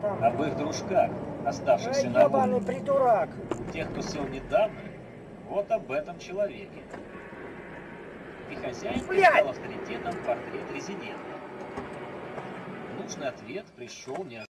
об их дружках, оставшихся на Ёбаный воле. придурок. Тех, кто сел недавно, вот об этом человеке. И хозяин придал авторитетом портрет резидента. Нужный ответ пришел неожиданно.